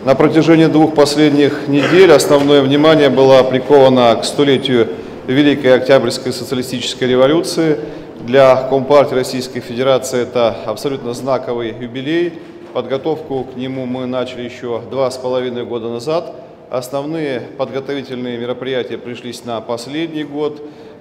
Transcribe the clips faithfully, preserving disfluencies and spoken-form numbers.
На протяжении двух последних недель основное внимание было приковано к столетию Великой Октябрьской социалистической революции. Для Компартии Российской Федерации это абсолютно знаковый юбилей. Подготовку к нему мы начали еще два с половиной года назад. Основные подготовительные мероприятия пришлись на последний год.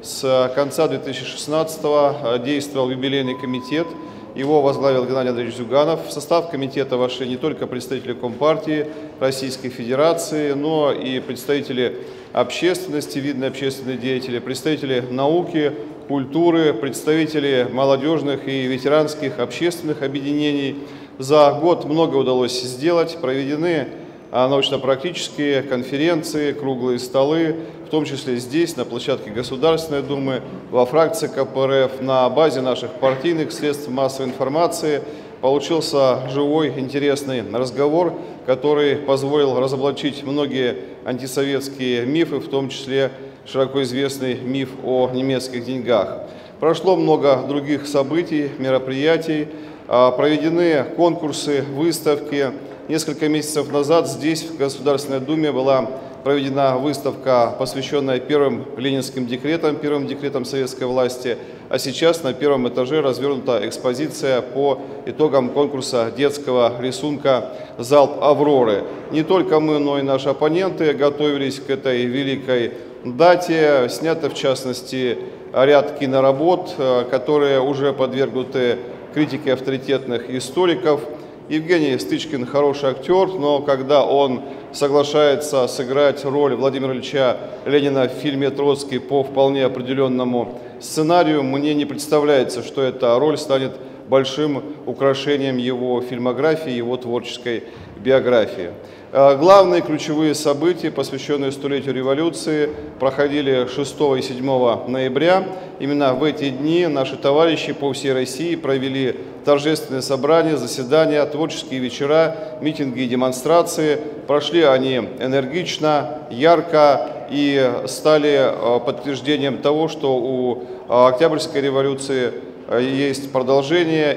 С конца две тысячи шестнадцатого действовал юбилейный комитет. Его возглавил Геннадий Андреевич Зюганов. В состав комитета вошли не только представители Компартии Российской Федерации, но и представители общественности, видные общественные деятели, представители науки, культуры, представители молодежных и ветеранских общественных объединений. За год много удалось сделать, проведены научно-практические конференции, круглые столы, в том числе здесь, на площадке Государственной Думы, во фракции ка пэ эр эф, на базе наших партийных средств массовой информации. Получился живой, интересный разговор, который позволил разоблачить многие антисоветские мифы, в том числе широко известный миф о немецких деньгах. Прошло много других событий, мероприятий, проведены конкурсы, выставки. Несколько месяцев назад здесь, в Государственной Думе, была проведена выставка, посвященная первым ленинским декретам, первым декретам советской власти, а сейчас на первом этаже развернута экспозиция по итогам конкурса детского рисунка «Залп Авроры». Не только мы, но и наши оппоненты готовились к этой великой дате. Снято, в частности, ряд киноработ, которые уже подвергнуты критике авторитетных историков. Евгений Стычкин хороший актер, но когда он соглашается сыграть роль Владимира Ильича Ленина в фильме «Троцкий» по вполне определенному сценарию, мне не представляется, что эта роль станет большим украшением его фильмографии, его творческой биографии. Главные ключевые события, посвященные столетию революции, проходили шестого и седьмого ноября. Именно в эти дни наши товарищи по всей России провели торжественные собрания, заседания, творческие вечера, митинги и демонстрации. Прошли они энергично, ярко и стали подтверждением того, что у Октябрьской революции есть продолжение,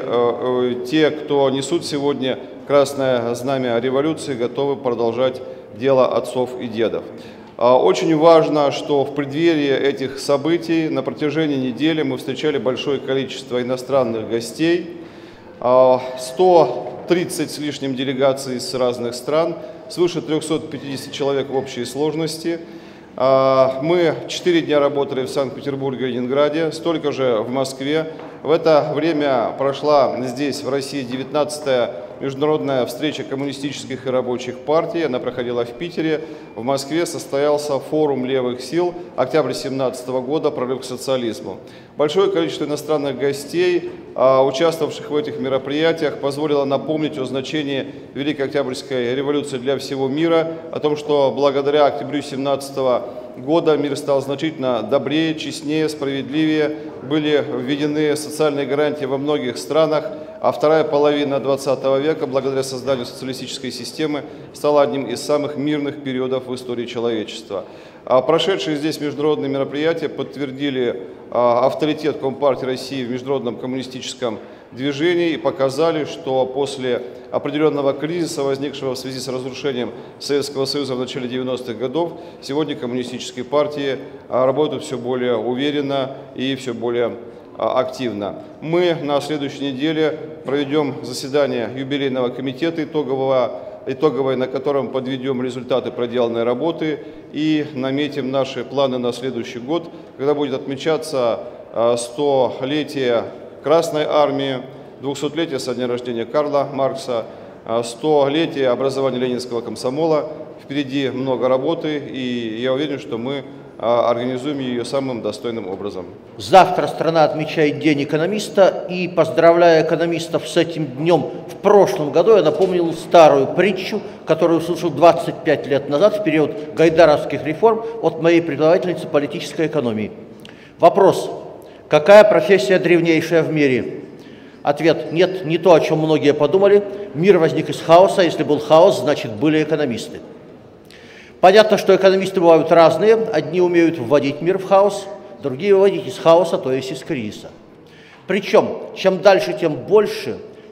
и те, кто несут сегодня красное знамя революции, готовы продолжать дело отцов и дедов. Очень важно, что в преддверии этих событий на протяжении недели мы встречали большое количество иностранных гостей, сто тридцать с лишним делегаций с разных стран, свыше трёхсот пятидесяти человек в общей сложности. Мы четыре дня работали в Санкт-Петербурге и Ленинграде, столько же в Москве. В это время прошла здесь, в России, девятнадцатая международная встреча коммунистических и рабочих партий. Она проходила в Питере. В Москве состоялся форум левых сил «Октябрь две тысячи семнадцатого года. Прорыв к социализму». Большое количество иностранных гостей, участвовавших в этих мероприятиях, позволило напомнить о значении Великой Октябрьской революции для всего мира, о том, что благодаря октябрю две тысячи семнадцатого года мир стал значительно добрее, честнее, справедливее, были введены социальные гарантии во многих странах, а вторая половина двадцатого века, благодаря созданию социалистической системы, стала одним из самых мирных периодов в истории человечества. Прошедшие здесь международные мероприятия подтвердили авторитет Компартии России в международном коммунистическом движении и показали, что после определенного кризиса, возникшего в связи с разрушением Советского Союза в начале девяностых годов, сегодня коммунистические партии работают все более уверенно и все более активно. Мы на следующей неделе проведем заседание юбилейного комитета итогового, итоговое, на котором подведем результаты проделанной работы и наметим наши планы на следующий год, когда будет отмечаться столетие Красной Армии, двухсотлетие со дня рождения Карла Маркса, столетие образования Ленинского комсомола. Впереди много работы, и я уверен, что мы организуем ее самым достойным образом. Завтра страна отмечает День экономиста, и, поздравляя экономистов с этим днем, в прошлом году я напомнил старую притчу, которую услышал двадцать пять лет назад, в период гайдаровских реформ, от моей преподавательницы политической экономии. Вопрос: какая профессия древнейшая в мире? Ответ: нет, не то, о чем многие подумали. Мир возник из хаоса, если был хаос, значит были экономисты. Понятно, что экономисты бывают разные. Одни умеют вводить мир в хаос, другие выводить из хаоса, то есть из кризиса. Причем, чем дальше, тем больше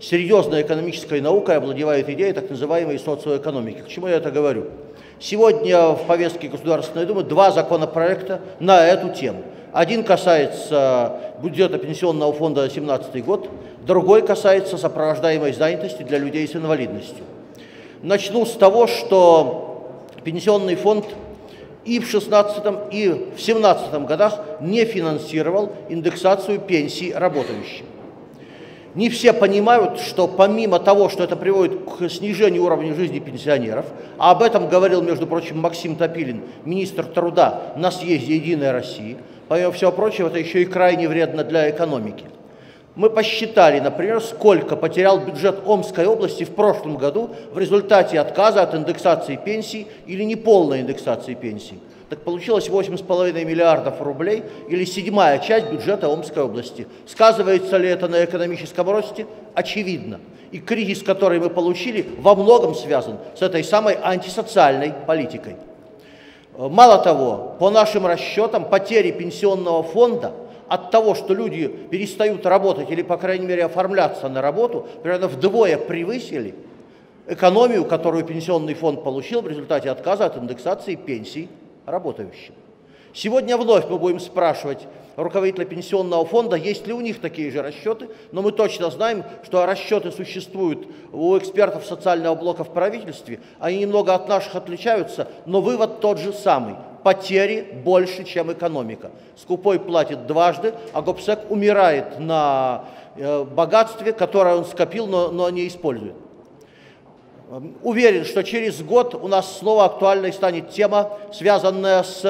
серьезной экономической наукой овладевает идея так называемой социоэкономики. К чему я это говорю? Сегодня в повестке Государственной Думы два законопроекта на эту тему. Один касается бюджета Пенсионного фонда на две тысячи семнадцатый год, другой касается сопровождаемой занятости для людей с инвалидностью. Начну с того, что Пенсионный фонд и в шестнадцатом, и в две тысячи семнадцатом годах не финансировал индексацию пенсий работающим. Не все понимают, что помимо того, что это приводит к снижению уровня жизни пенсионеров, а об этом говорил, между прочим, Максим Топилин, министр труда на съезде «Единой России», помимо всего прочего, это еще и крайне вредно для экономики. Мы посчитали, например, сколько потерял бюджет Омской области в прошлом году в результате отказа от индексации пенсий или неполной индексации пенсий. Так получилось восемь с половиной миллиардов рублей или седьмая часть бюджета Омской области. Сказывается ли это на экономическом росте? Очевидно. И кризис, который мы получили, во многом связан с этой самой антисоциальной политикой. Мало того, по нашим расчетам, потери пенсионного фонда от того, что люди перестают работать или, по крайней мере, оформляться на работу, примерно вдвое превысили экономию, которую пенсионный фонд получил в результате отказа от индексации пенсий работающим. Сегодня вновь мы будем спрашивать руководителя пенсионного фонда, есть ли у них такие же расчеты, но мы точно знаем, что расчеты существуют у экспертов социального блока в правительстве, они немного от наших отличаются, но вывод тот же самый. Потери больше, чем экономика. Скупой платит дважды, а Гобсек умирает на э, богатстве, которое он скопил, но, но не использует. Уверен, что через год у нас снова актуальной станет тема, связанная с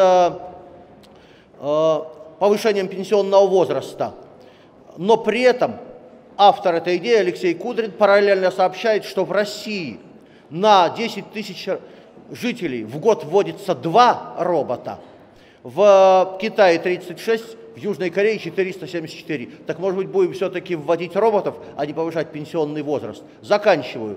э, повышением пенсионного возраста. Но при этом автор этой идеи, Алексей Кудрин, параллельно сообщает, что в России на десять тысяч жителей в год вводится два робота, в Китае тридцать шесть, в Южной Корее четыреста семьдесят четыре. Так, может быть, будем все-таки вводить роботов, а не повышать пенсионный возраст. Заканчиваю.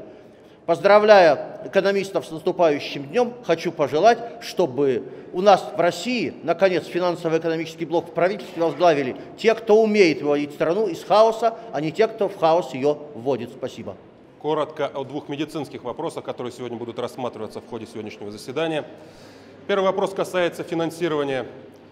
Поздравляя экономистов с наступающим днем, хочу пожелать, чтобы у нас в России, наконец, финансово-экономический блок в правительстве возглавили те, кто умеет выводить страну из хаоса, а не те, кто в хаос ее вводит. Спасибо. Коротко о двух медицинских вопросах, которые сегодня будут рассматриваться в ходе сегодняшнего заседания. Первый вопрос касается финансирования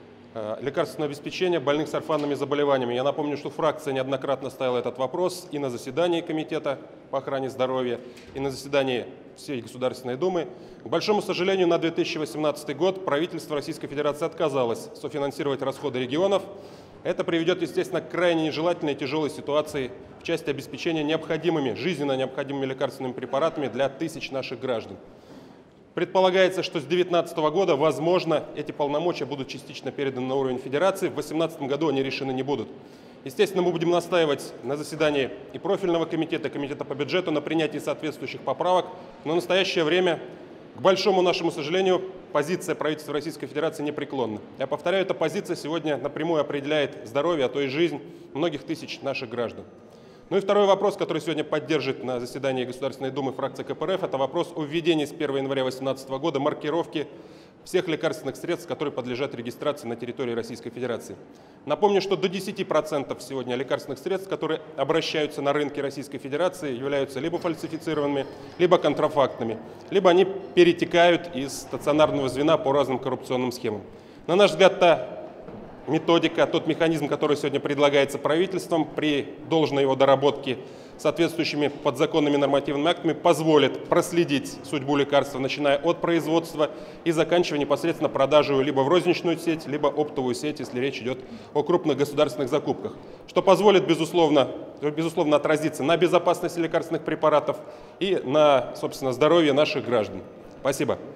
э, лекарственного обеспечения больных с орфанными заболеваниями. Я напомню, что фракция неоднократно ставила этот вопрос и на заседании Комитета по охране здоровья, и на заседании всей Государственной Думы. К большому сожалению, на две тысячи восемнадцатый год правительство Российской Федерации отказалось софинансировать расходы регионов. Это приведет, естественно, к крайне нежелательной и тяжелой ситуации в части обеспечения необходимыми, жизненно необходимыми лекарственными препаратами для тысяч наших граждан. Предполагается, что с две тысячи девятнадцатого года, возможно, эти полномочия будут частично переданы на уровень Федерации. В две тысячи восемнадцатом году они решены не будут. Естественно, мы будем настаивать на заседании и профильного комитета, и комитета по бюджету на принятии соответствующих поправок. Но в настоящее время, к большому нашему сожалению, позиция правительства Российской Федерации непреклонна. Я повторяю, эта позиция сегодня напрямую определяет здоровье, а то и жизнь многих тысяч наших граждан. Ну и второй вопрос, который сегодня поддержит на заседании Государственной Думы фракция ка пэ эр эф, это вопрос о введении с первого января две тысячи восемнадцатого года маркировки всех лекарственных средств, которые подлежат регистрации на территории Российской Федерации. Напомню, что до десяти процентов сегодня лекарственных средств, которые обращаются на рынке Российской Федерации, являются либо фальсифицированными, либо контрафактными, либо они перетекают из стационарного звена по разным коррупционным схемам. На наш взгляд, та методика, тот механизм, который сегодня предлагается правительством, при должной его доработке соответствующими подзаконными нормативными актами, позволит проследить судьбу лекарства, начиная от производства и заканчивая непосредственно продажей либо в розничную сеть, либо оптовую сеть, если речь идет о крупных государственных закупках, что позволит, безусловно, безусловно отразиться на безопасности лекарственных препаратов и на, собственно, здоровье наших граждан. Спасибо.